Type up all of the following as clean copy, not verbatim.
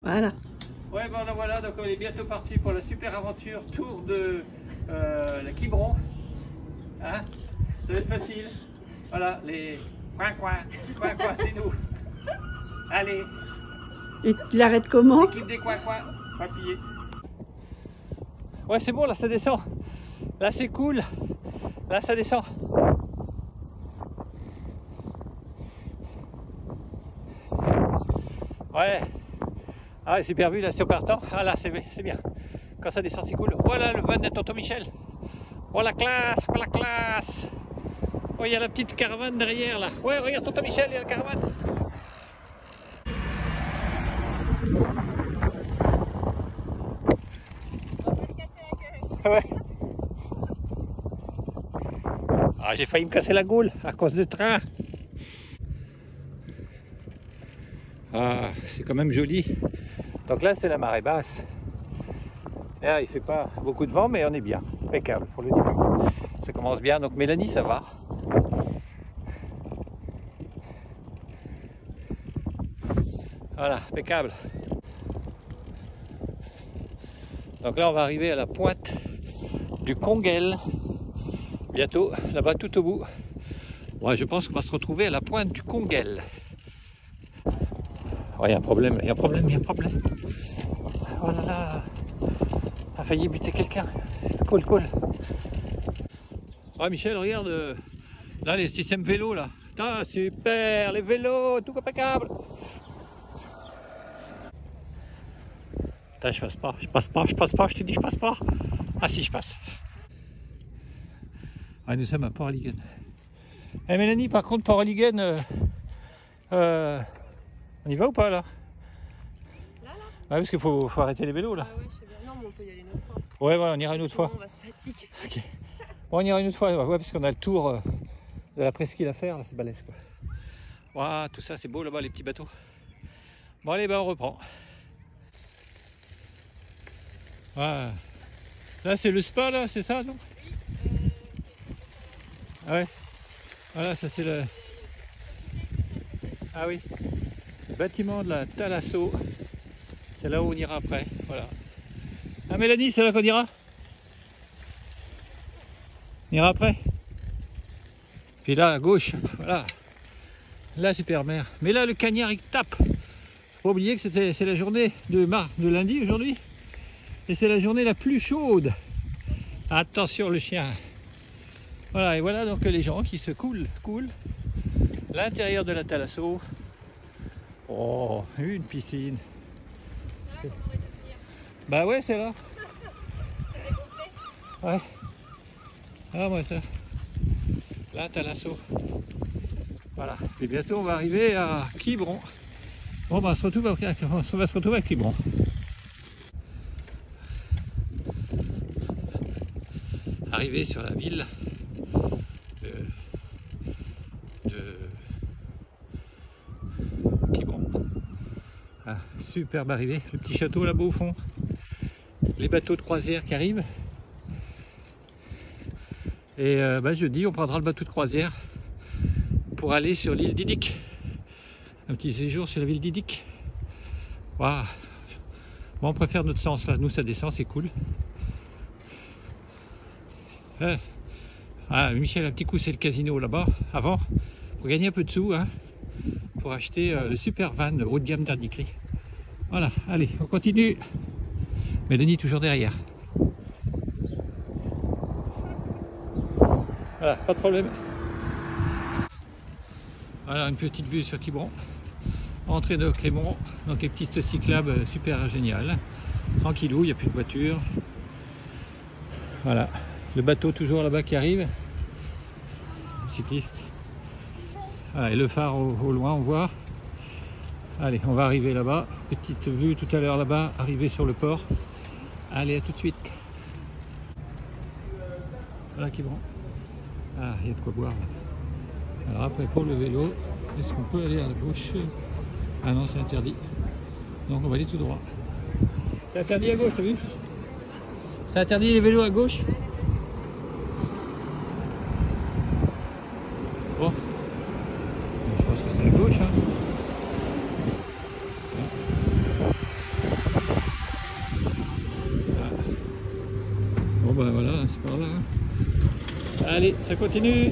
Voilà. Ouais, ben voilà, donc on est bientôt parti pour la super aventure tour de la Quiberon. Hein? Ça va être facile. Voilà, les coin, c'est nous. Allez. Et tu l'arrêtes comment? L'équipe des coin, faut appuyer. Ouais, c'est bon, là ça descend. Là c'est cool. Là ça descend. Ouais. Ah, super vue là, c'est au partant. Ah là, c'est bien. Quand ça descend, c'est cool. Voilà le van de Tonton Michel. Oh la classe, oh la classe. Oh, il y a la petite caravane derrière là. Ouais, regarde Tonton Michel, il y a la caravane. Ouais. Ah, j'ai failli me casser la goule à cause du train. Ah, c'est quand même joli. Donc là, c'est la marée basse. Là, il fait pas beaucoup de vent, mais on est bien. Impeccable pour le début. Ça commence bien. Donc Mélanie, ça va. Voilà, impeccable. Donc là, on va arriver à la pointe du Conguel. Bientôt, là-bas, tout au bout. Ouais, je pense qu'on va se retrouver à la pointe du Conguel. Oh, il y a un problème, il y a un problème, il y a un problème. Oh là là, on a failli buter quelqu'un. Cool. Oh Michel, regarde, là les systèmes vélos là. Ah, super, les vélos, tout impeccable. Putain, je passe pas, je te dis je passe pas. Ah si, je passe. Ah, nous sommes à Port-Alliguen. Eh Mélanie, par contre, Port-Alliguen, on y va ou pas là? Là Ouais, parce qu'il faut arrêter les vélos là. Ah ouais, je sais bien. Non, mais on peut y aller une autre fois. Ouais, on ira une autre fois. On va se fatiguer. Ok. Bon, on ira une autre fois, ouais, parce qu'on a le tour de la presqu'île à faire, là, c'est balèze quoi. Waouh, tout ça c'est beau là-bas, les petits bateaux. Bon allez, on reprend. Ouais. Là c'est le spa là, c'est ça non? Ah ouais. Voilà, ça c'est le... Ah oui. Le bâtiment de la Thalasso. C'est là où on ira après, voilà. Ah Mélanie, c'est là qu'on ira? On ira après. Puis là à gauche, voilà. Là super mer. Mais là le cagnard il tape. Faut pas oublier que c'est la journée de lundi aujourd'hui. Et c'est la journée la plus chaude. Attention le chien. Voilà, et voilà donc les gens qui se coulent l'intérieur de la Thalasso. Oh, une piscine. Bah ouais, c'est là. Ouais. Ah moi ça. La Thalasso. Voilà. Et bientôt on va arriver à Quiberon. Bon bah on va se retrouver à Quiberon. Arrivé sur la ville de Quiberon. Ah, superbe arrivée. Le petit château là-bas au fond. Les bateaux de croisière qui arrivent. Et jeudi, on prendra le bateau de croisière pour aller sur l'île d'Idic. Un petit séjour sur la ville d'Idic. Waouh. Bon, on préfère notre sens là. Nous, ça descend, c'est cool. Ah, Michel, un petit coup, c'est le casino là-bas, avant, pour gagner un peu de sous, hein, pour acheter le super van haut de gamme d'Ardicry. Voilà, allez, on continue. Mélanie toujours derrière. Voilà, pas de problème. Voilà, une petite vue sur Quiberon. Entrée de Clément, donc les pistes cyclables super géniales. Tranquillou, il n'y a plus de voiture. Voilà, le bateau toujours là-bas qui arrive. Cycliste. Voilà, et le phare au loin, on voit. Allez, on va arriver là-bas. Petite vue tout à l'heure là-bas, arriver sur le port. Allez, à tout de suite. Voilà Quiberon. Ah, il y a de quoi boire là. Alors après, pour le vélo, est-ce qu'on peut aller à gauche? Ah non, c'est interdit. Donc on va aller tout droit. C'est interdit à gauche, t'as vu? C'est interdit les vélos à gauche. Bon. Je pense que c'est à gauche. Hein. Allez, ça continue.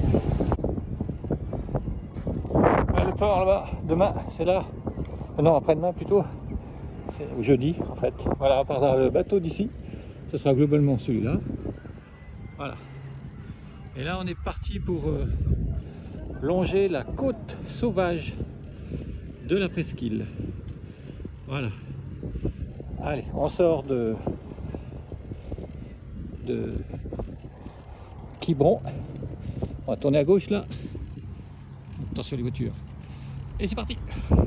Ouais, le port là-bas, demain, c'est là. Non, après-demain plutôt. C'est jeudi en fait. Voilà, on partira le bateau d'ici. Ce sera globalement celui-là. Voilà. Et là, on est parti pour longer la côte sauvage de la presqu'île. Voilà. Allez, on sort de Quiberon. On va tourner à gauche là. Attention les voitures. Et c'est parti.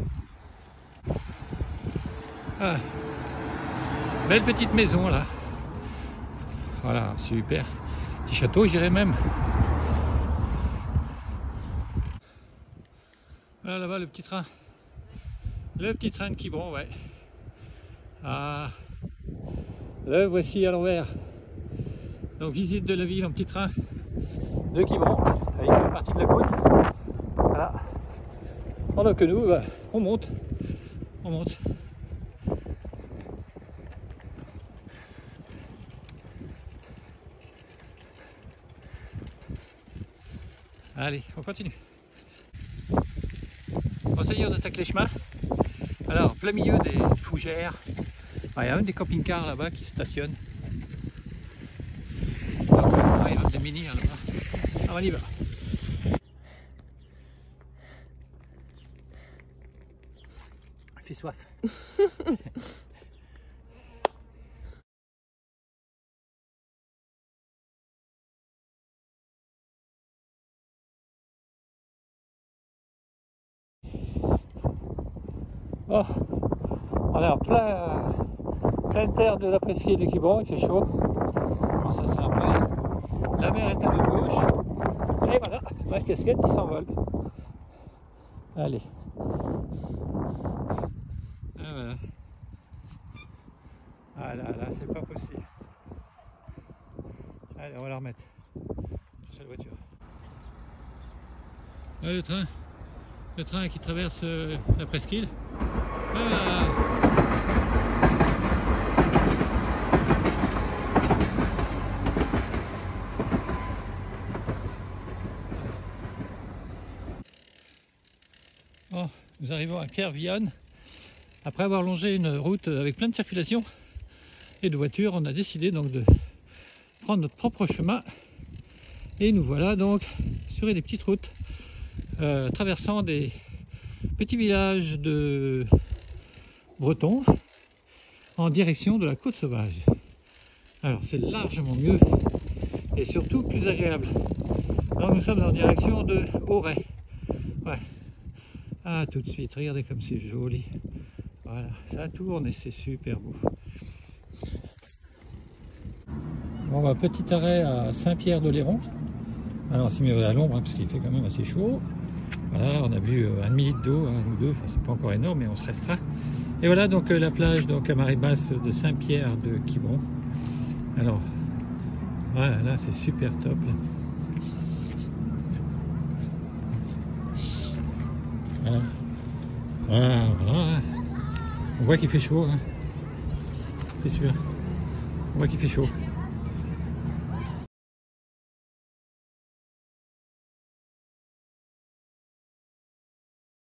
Ah. Belle petite maison là. Voilà, super. Petit château, je dirais même. Voilà là-bas le petit train. Le petit train de Quiberon, ouais. Ah. Le voici à l'envers. Donc visite de la ville en petit train de Quiberon, avec une partie de la côte. Voilà. Pendant que nous, bah, on monte. On monte. Allez, on continue. Bon, ça y est, on attaque les chemins. Alors, plein milieu des fougères. Ah, il y a un des camping-cars là-bas qui stationne. Ah, il y a des mini là-bas. Ah, on y va. Il fait soif. Oh, on est en pleine terre de la presqu'île de Quiberon, il fait chaud. Bon, ça c'est un peu. La mer est à notre gauche. Et voilà, ma casquette qui s'envole. Allez. Ah voilà. Ah là, c'est pas possible. Allez, on va la remettre sur la voiture. Là, le train qui traverse la presqu'île. Ah. Oh, nous arrivons à Kervion. Après avoir longé une route avec plein de circulation et de voitures, on a décidé donc de prendre notre propre chemin. Et nous voilà donc sur des petites routes traversant des petits villages de Bretons en direction de la côte sauvage. Alors c'est largement mieux et surtout plus agréable. Donc nous sommes en direction de Auray. Ouais. Ah, tout de suite, regardez comme c'est joli. Voilà, ça tourne et c'est super beau. Bon, bah, petit arrêt à Saint-Pierre-de-Léron. Alors on s'y met à l'ombre hein, parce qu'il fait quand même assez chaud. Voilà, on a bu un demi-litre d'eau, un ou deux, enfin, c'est pas encore énorme mais on se restera. Et voilà donc la plage donc à marée basse de Saint-Pierre de Quiberon. Alors voilà, là c'est super top. Là. Voilà. Voilà. On voit qu'il fait chaud, hein. C'est sûr. On voit qu'il fait chaud.